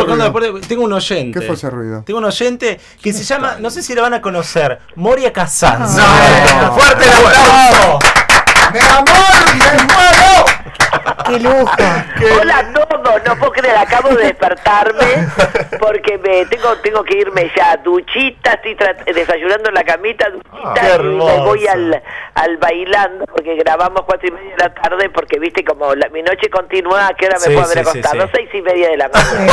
tocando la puerta. Tengo un oyente. ¿Qué fue ese ruido? Tengo un oyente que se llama, no sé si lo van a conocer, Moria Casals. ¡No! ¡Fuerte el aplauso! ¡Mi amor! ¡Me muero! ¡Qué lujo! Hola a todos, no puedo creer, acabo de despertarme porque tengo que irme ya, duchita, estoy desayunando en la camita, duchita, y me voy al bailando porque grabamos 4:30 de la tarde porque viste como mi noche continúa, ¿a qué hora me puedo haber acostado? 6:30 de la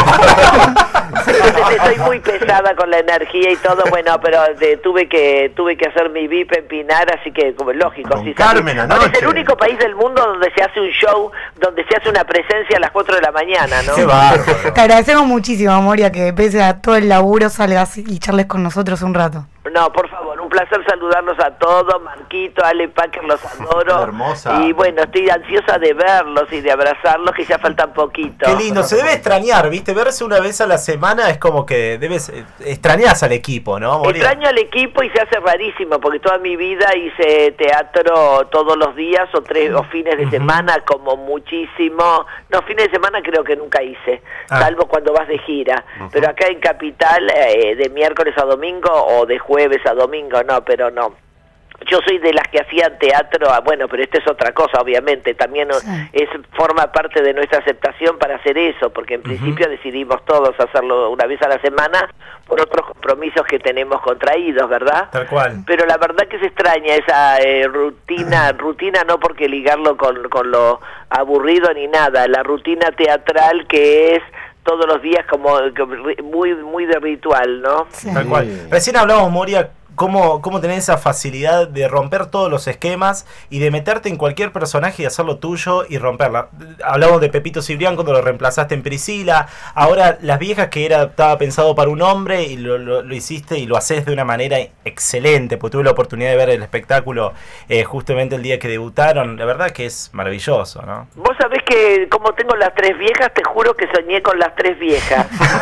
mañana. Entonces estoy muy pesada con la energía y todo, bueno, pero tuve que hacer mi VIP en Pinar, así que como lógico. Con Carmen anoche. Es el único país del mundo donde se hace un show, donde se hace una presencia a las 4 de la mañana, ¿no? ¡Qué bárbaro! Te agradecemos muchísimo, Moria, que pese a todo el laburo salgas y charles con nosotros un rato. No, por favor, un placer saludarlos a todos, Marquito, Ale Packer, los adoro. Hermosa. Y bueno, estoy ansiosa de verlos y de abrazarlos, que ya faltan poquito. Qué lindo, se debe extrañar, ¿viste? Verse una vez a la semana es como que extrañás al equipo, ¿no, Moria? Extraño al equipo y se hace rarísimo, porque toda mi vida hice teatro todos los días o fines de semana, como muchísimo. No, fines de semana creo que nunca hice, salvo cuando vas de gira. Pero acá en Capital, de miércoles a domingo o de jueves a domingo, no, pero no. Yo soy de las que hacían teatro, bueno, pero esto es otra cosa, obviamente, también forma parte de nuestra aceptación para hacer eso, porque en principio decidimos todos hacerlo una vez a la semana por otros compromisos que tenemos contraídos, ¿verdad? Tal cual. Pero la verdad que se extraña esa rutina no porque ligarlo con lo aburrido ni nada, la rutina teatral que es todos los días como muy de ritual, ¿no? Sí. Tal cual. Recién hablamos, Moria, cómo tenés esa facilidad de romper todos los esquemas y de meterte en cualquier personaje y hacerlo tuyo y romperla. Hablamos de Pepito Cibrián cuando lo reemplazaste en Priscila. Ahora Las Viejas, que estaba pensado para un hombre y lo hiciste y lo haces de una manera excelente, porque tuve la oportunidad de ver el espectáculo justamente el día que debutaron. La verdad que es maravilloso, ¿no? Vos sabés que como tengo las 3 viejas, te juro que soñé con las 3 viejas.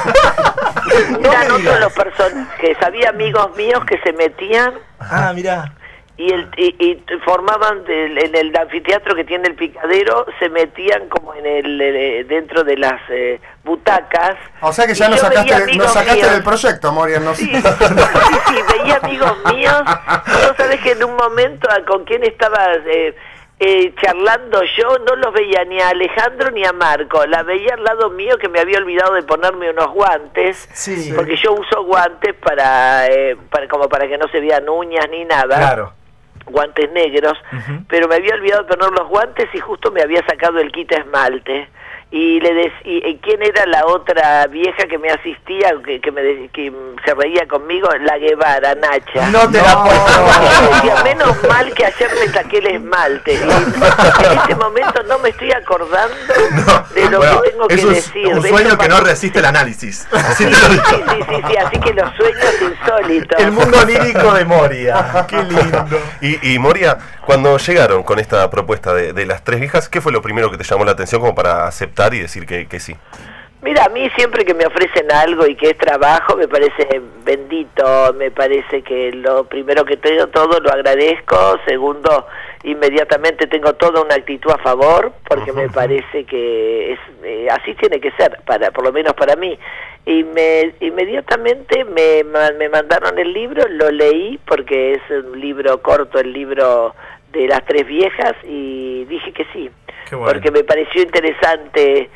Eran otros los personajes. Había amigos míos que se metían. Ah, mirá. Y formaban en el anfiteatro que tiene el Picadero, se metían como en dentro de las butacas. O sea que ya nos sacaste del proyecto, Moria. Sí, veía amigos míos. Vos sabés que en un momento con quién estaba charlando yo, no los veía ni a Alejandro ni a Marco, la veía al lado mío, que me había olvidado de ponerme unos guantes, porque yo uso guantes para que no se vean uñas ni nada. Claro. Guantes negros, pero me había olvidado de poner los guantes y justo me había sacado el kit esmalte. Y quién era la otra vieja que me asistía, que se reía conmigo, la Guevara, Nacha. No te la puedo. Decía, menos mal que ayer me saqué el esmalte. Y en este momento no me estoy acordando de lo que tengo que decir. Un sueño que no resiste el análisis. Sí, así que los sueños insólitos. El mundo lírico de Moria. Qué lindo. Y Moria, cuando llegaron con esta propuesta de las 3 viejas, ¿qué fue lo primero que te llamó la atención como para aceptar y decir que sí? Mira, a mí siempre que me ofrecen algo y que es trabajo, me parece bendito, me parece que lo primero que tengo todo lo agradezco, segundo, inmediatamente tengo toda una actitud a favor, porque me parece que así tiene que ser, por lo menos para mí. Inmediatamente me mandaron el libro, lo leí, porque es un libro corto, el libro de las 3 viejas, y dije que sí. Bueno. Porque me pareció interesante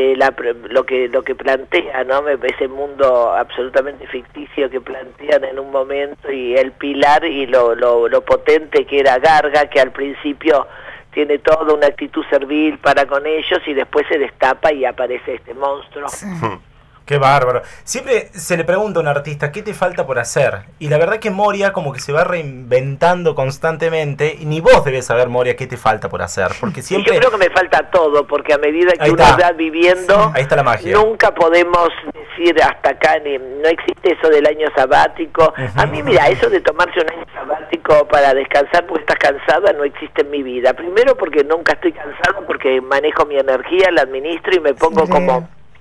lo que plantea, ¿no? Ese mundo absolutamente ficticio que plantean en un momento, y el pilar y lo potente que era Garga, que al principio tiene toda una actitud servil para con ellos y después se destapa y aparece este monstruo. Sí. Qué bárbaro. Siempre se le pregunta a un artista, ¿qué te falta por hacer? Y la verdad que Moria como que se va reinventando constantemente. Y ni vos debes saber, Moria, qué te falta por hacer. Porque siempre... Yo creo que me falta todo, porque a medida que uno va viviendo, ahí está la magia. Nunca podemos decir hasta acá, no existe eso del año sabático. A mí, mira, eso de tomarse un año sabático para descansar porque estás cansada no existe en mi vida. Primero porque nunca estoy cansado, porque manejo mi energía, la administro y me pongo como...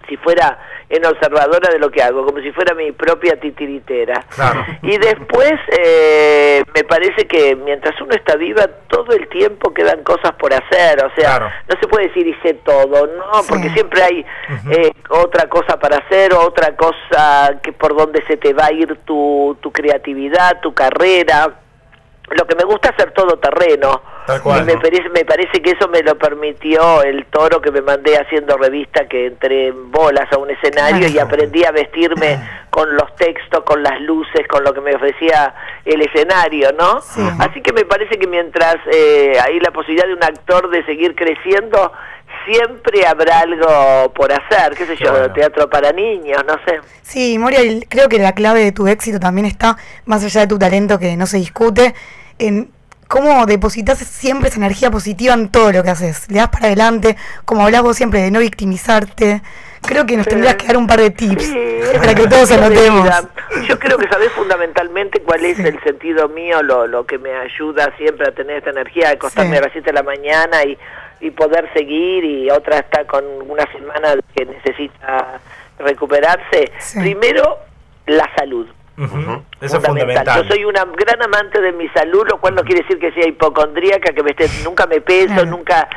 si fuera en observadora de lo que hago, como si fuera mi propia titiritera. Claro. Y después me parece que mientras uno está viva, todo el tiempo quedan cosas por hacer, o sea, claro, no se puede decir hice todo, ¿no? Sí. Porque siempre hay otra cosa para hacer, otra cosa que por donde se te va a ir tu creatividad, tu carrera. Lo que me gusta es hacer todo terreno. Tal cual, Y me ¿no? parece que eso me lo permitió el toro que me mandé haciendo revista, que entré en bolas a un escenario y aprendí a vestirme con los textos, con las luces, con lo que me ofrecía el escenario, ¿no? Sí. Así que me parece que mientras hay la posibilidad de un actor de seguir creciendo, siempre habrá algo por hacer, qué sé yo, Bueno. teatro para niños, no sé. Sí, Moria, creo que la clave de tu éxito también está, más allá de tu talento que no se discute, en cómo depositas siempre esa energía positiva en todo lo que haces. Le das para adelante, como hablás vos siempre, de no victimizarte. Creo que nos tendrías que dar un par de tips Sí, para que todos es anotemos. vida. Yo creo que sabés fundamentalmente cuál es el sentido mío, lo que me ayuda siempre a tener esta energía, de acostarme Sí. a las 7 de la mañana y poder seguir, y otra está con una semana que necesita recuperarse. Sí. Primero, la salud. Ujú. Eso es fundamental. Yo soy una gran amante de mi salud, lo cual no quiere decir que sea hipocondríaca, que nunca me peso, Claro. nunca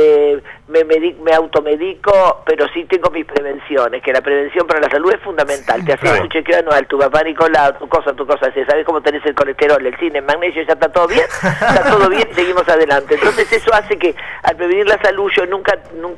me automedico, pero sí tengo mis prevenciones, que la prevención para la salud es fundamental. Te haces Claro. tu chequeo anual, tu papá Nicolau, tu cosa, ¿sabes cómo tenés el colesterol, el cine, el magnesio? Ya está todo bien, está todo bien y seguimos adelante. Entonces eso hace que al prevenir la salud yo nunca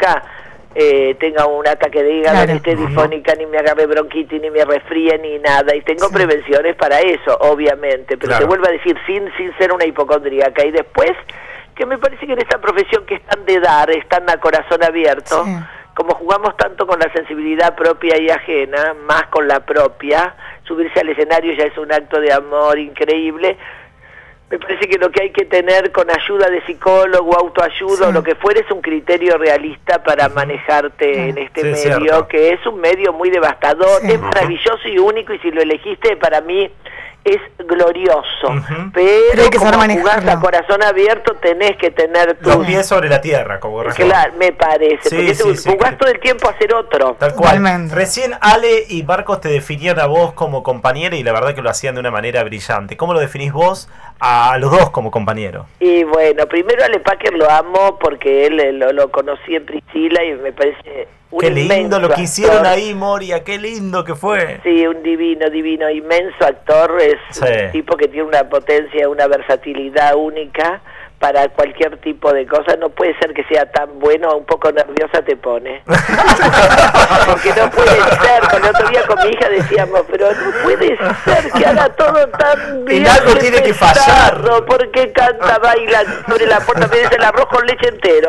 tenga un ataque de hígado, Claro. ni esté difónica, ni me agarre bronquitis, ni me resfríe, ni nada, y tengo Sí. prevenciones para eso, obviamente, pero Claro. te vuelvo a decir, sin ser una hipocondríaca. Y después, que me parece que en esta profesión que es tan de dar, es tan a corazón abierto, Sí. como jugamos tanto con la sensibilidad propia y ajena, más con la propia, subirse al escenario ya es un acto de amor increíble. Me parece que lo que hay que tener con ayuda de psicólogo, autoayuda, Sí. o lo que fuere, es un criterio realista para manejarte en este Sí, es medio, cierto. que es un medio muy devastador, Sí. es maravilloso y único, y si lo elegiste, para mí es glorioso. Ujú. Pero hay que como saber jugás manejarlo. a corazón abierto, tenés que tener tu... Los pies sobre la tierra, como corresponde. Claro, me parece, Sí, porque sí, sí. jugás todo el tiempo a ser otro. Tal cual. Totalmente. Recién Ale y Marcos te definían a vos como compañera y la verdad que lo hacían de una manera brillante. ¿Cómo lo definís vos a los dos como compañero? Y bueno, primero a Ale Packer lo amo porque él lo conocí en Priscila y me parece un Qué lindo inmenso lo que hicieron actor. ahí, Moria. Qué lindo que fue. Sí, un divino, inmenso actor. Es Sí. un tipo que tiene una potencia, una versatilidad única para cualquier tipo de cosa. No puede ser que sea tan bueno, un poco nerviosa te pone. Porque no puede ser. Con el otro día con mi hija decíamos, pero no puede ser que haga todo tan bien. algo tiene que fallar. pesado, porque canta, baila, sobre la puerta, me dice el arroz con leche entero.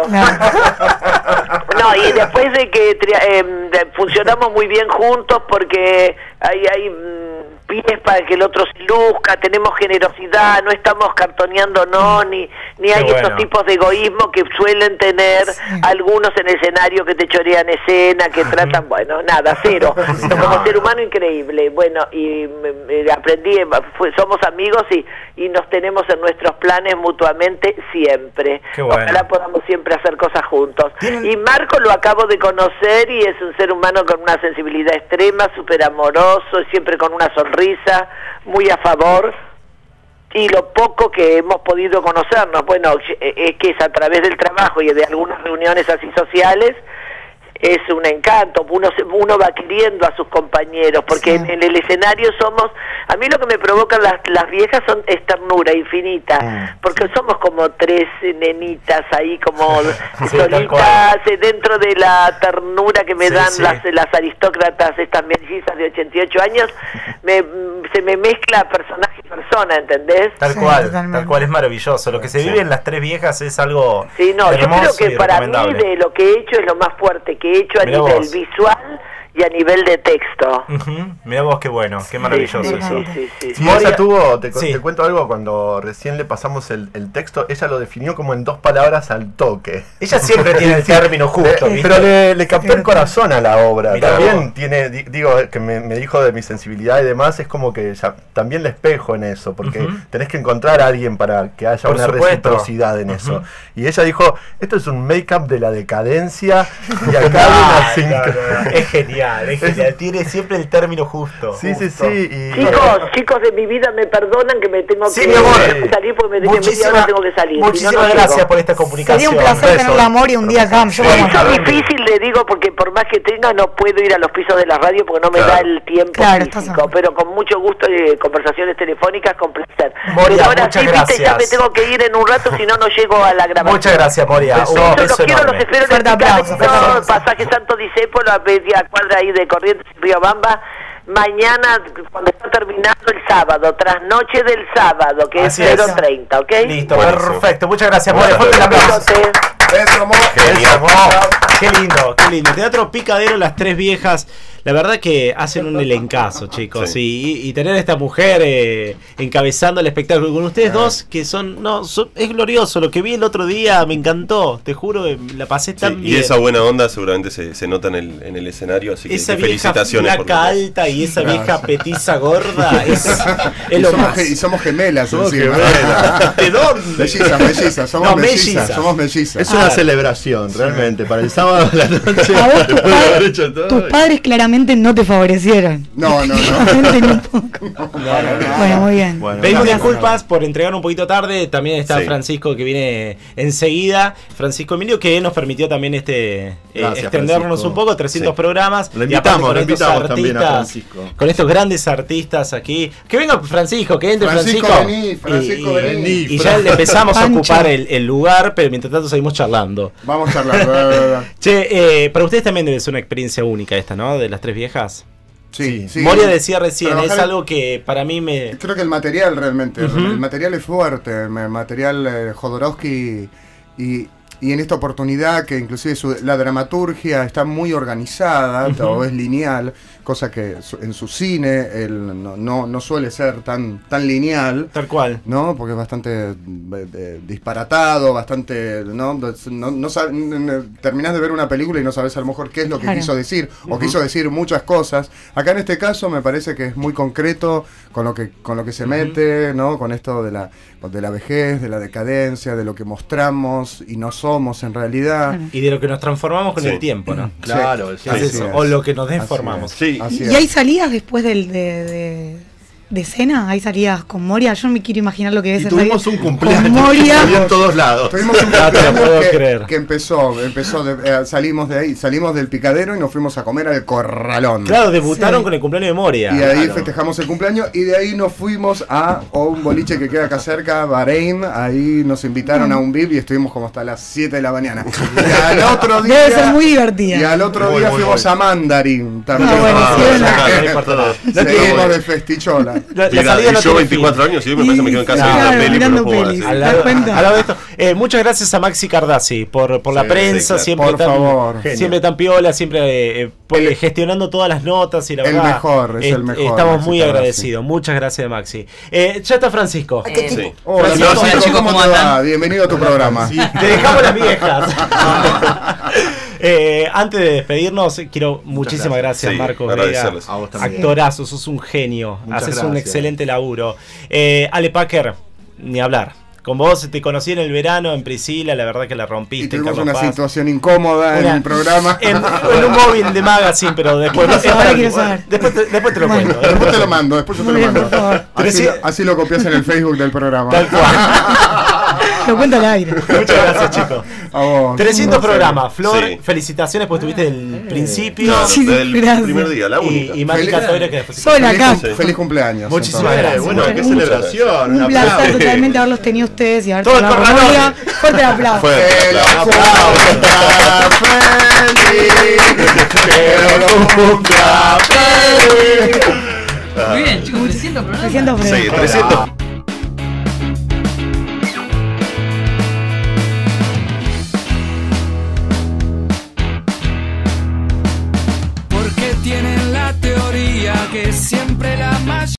No, y después de que funcionamos muy bien juntos porque hay pies para que el otro se luzca, tenemos generosidad, no estamos cartoneando, ni hay bueno. esos tipos de egoísmo que suelen tener algunos en el escenario que te chorean escena, que tratan, bueno, nada, cero. Como ser humano increíble. Bueno, y aprendí, somos amigos y nos tenemos en nuestros planes mutuamente siempre. Qué bueno. Ojalá podamos siempre hacer cosas juntos. ¿Tienen- Y Marco lo acabo de conocer y es un ser humano con una sensibilidad extrema, súper amoroso, siempre con una sonrisa, muy a favor. Y lo poco que hemos podido conocernos, bueno, es que es a través del trabajo y de algunas reuniones así sociales, es un encanto, uno va queriendo a sus compañeros, porque Sí. en el escenario somos, a mí lo que me provocan las viejas es ternura infinita, porque somos como tres nenitas ahí como Sí, tal solitas, cual. dentro de la ternura que me Sí, dan sí. las aristócratas, estas mellizas de 88 años, se me mezcla personaje y persona, ¿entendés? Tal Sí, cual, totalmente. tal cual, es maravilloso. Lo que se Sí. vive en las tres viejas es algo Sí, no, yo hermoso creo que y para mí recomendable. de lo que he hecho es lo más fuerte que he hecho a Mirá nivel vos. visual y a nivel de texto. Mirá vos qué bueno, qué maravilloso eso. Sí, Moria, ella tuvo, te sí. cuento algo, cuando recién le pasamos el texto, ella lo definió como en 2 palabras al toque. Ella siempre tiene el término justo, ¿viste? Pero le captó el corazón a la obra. Mirá También vos. tiene, digo, que me dijo de mi sensibilidad y demás, es como que también le espejo en eso, porque tenés que encontrar a alguien para que haya Por una supuesto. reciprocidad en eso. Y ella dijo, esto es un make-up de la decadencia y acá hay una Es genial, es genial. Tiene siempre el término justo. Sí, sí, sí. Y Chicos de mi vida, me perdonan que me tengo Sí, que mi amor. salir porque me media hora tengo que salir. Muchísimas Si no, no gracias llego. por esta comunicación. Sería un placer tener la Moria un día acá. Yo Por vamos eso a- es difícil, le digo, porque por más que tenga, no puedo ir a los pisos de la radio porque no me da el tiempo Claro, estás físico. a- Pero con mucho gusto, conversaciones telefónicas con placer. Moria, Pero ahora muchas sí, viste, ya gracias. me tengo que ir en un rato, si no, no llego a la grabación. Muchas gracias, Moria. Un Los beso quiero, enorme. los espero en Fuerte el aplauso, fuerte Picadero, aplauso. pasaje Santo Discépolo, a media cuadra ahí de Corrientes, Río Bamba. Mañana, cuando está terminando el sábado, trasnoche del sábado, que Así es es. 0:30, ¿ok? Listo, Buenísimo. perfecto. Muchas gracias, Moria. Bueno, Fuerte el aplauso. Besote. Beso, Mo. Genial. Qué lindo, qué lindo. Teatro Picadero, Las Tres Viejas. La verdad que hacen un elencazo, chicos. Sí. Y tener a esta mujer encabezando el espectáculo con ustedes dos, que es glorioso. Lo que vi el otro día me encantó. Te juro, la pasé tan Sí, bien. y esa buena onda seguramente se nota en el escenario, así que Esa vieja felicitaciones por flaca lo que- alta y esa vieja petiza gorda es lo más. Y somos gemelas Somos encima. gemelas. ¿De dónde? Mellizas, somos No, mellizas, mellizas. somos mellizas. es una celebración, realmente. Para el sábado de la noche. A vos tus, después de haber hecho todo, tus padres claramente no te favorecieron. No. Claramente ni un poco. Bueno, muy bien. Bueno, Pedimos gracias. disculpas por entregar un poquito tarde. También está Sí. Francisco que viene enseguida. Francisco Emilio que nos permitió también Gracias, extendernos Francisco. un poco, 300 Sí. programas. Lo Y aparte invitamos, también a artistas, Francisco. con estos grandes artistas aquí. Que venga Francisco, que entre Francisco, Francisco. vení, Francisco, y, vení. y ya le empezamos a Pancho. ocupar el lugar, pero mientras tanto seguimos charlando. Vamos a charlar. Che, para ustedes también debe ser una experiencia única esta, ¿no? De Las Tres Viejas. Sí. Moria decía recién, Trabajar es en- algo que para mí me... Creo que el material realmente, el material es fuerte, el material Jodorowsky y en esta oportunidad que inclusive la dramaturgia está muy organizada, todo es lineal, cosa que en su cine él no suele ser tan lineal. Tal cual. ¿No? Porque es bastante disparatado, bastante. ¿No? Terminás de ver una película y no sabes a lo mejor qué es lo que Claro. quiso decir, o quiso decir muchas cosas. Acá en este caso me parece que es muy concreto con lo que se mete, ¿no? Con esto de la vejez, de la decadencia, de lo que mostramos y no somos en realidad. Y de lo que nos transformamos con Sí. el tiempo, ¿no? Claro, Es Así eso, es. o lo que nos Así deformamos. es. Sí. Así ¿Y es. hay salidas después de cena? ¿Hay salidas con Moria? Yo no me quiero imaginar lo que es Y esa tuvimos salida un cumpleaños con Moria. que salió en todos lados. Tuvimos un No te lo puedo cumpleaños creer. que empezó salimos de ahí, salimos del Picadero y nos fuimos a comer al Corralón. Claro, debutaron Sí. con el cumpleaños de Moria. Y ahí Claro. festejamos el cumpleaños y de ahí nos fuimos a un boliche que queda acá cerca, Bahrein. Ahí nos invitaron a un VIP y estuvimos como hasta las 7 de la mañana. Y al otro día, Debe ser muy divertida. y al otro Muy, día muy fuimos bueno. a Mandarin también. Ah, bueno, sí, bueno. No importa nada. Seguimos de festichola. La Mira, salida no y yo tiene 24 fin. años y hoy me parece que me quedo en casa Claro, viendo peli, pero mirando no puedo pelis. decir. Al ¿Te das lado, cuenta? al lado de esto, muchas gracias a Maxi Cardassi por la Sí, prensa, sí, claro. siempre, Por favor. siempre tan piola, siempre gestionando todas las notas y la El verdad. mejor, es el mejor, Estamos Maxi muy Cardassi. agradecidos. Muchas gracias, Maxi. Ya está Francisco. Sí. Hola, Francisco, Francisco, chicos, ¿cómo ¿cómo te va? andan? Bienvenido a tu programa. Te dejamos las viejas. Antes de despedirnos, quiero muchísimas gracias, Sí, Marcos agradecerles. A vos también. Actorazo, sos un genio. Muchas Haces un gracias. excelente laburo. Ale Packer, ni hablar. Con vos te conocí en el verano en Priscila, la verdad que la rompiste. Y tuvimos Carlos una Paz. situación incómoda en Una- el programa. En un móvil de magazine, pero después. ¿Qué pasó? Ahora quiero saber. Después te lo Bueno. cuento. Después te lo mando, después yo te Muy lo bien, mando. por favor. Así lo copias en el Facebook del programa. Tal cual. Lo cuento al aire. Muchas gracias, chicos. A vos. 300 programas. Flor, Sí. felicitaciones, pues estuviste desde el principio. No, Sí, desde el gracias. primer día, la única. Y Mati Feliz- Catoira, que después. Sola acá. Feliz cumpleaños. Muchísimas entonces. gracias. Bueno, qué Un- celebración. Un placer totalmente haberlos tenido ustedes y haber Todo el charlado con corralón. Moria. Fuerte el aplauso. Fuerte El aplauso. Muy bien, chicos, 300 programas. 300 Sí, programas. 300. Porque de la mayoría.